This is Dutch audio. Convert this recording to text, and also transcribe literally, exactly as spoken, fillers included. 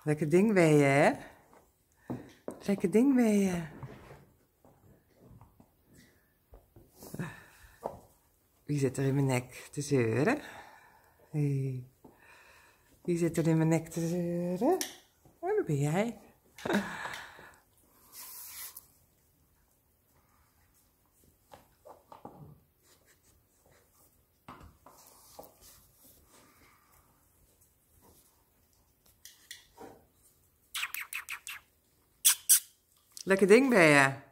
Lekker ding ben je, hè? Lekker ding ben je. Wie zit er in mijn nek te zeuren? Hey. Wie zit er in mijn nek te zeuren? Oh, dat ben jij. Lekker ding ben je.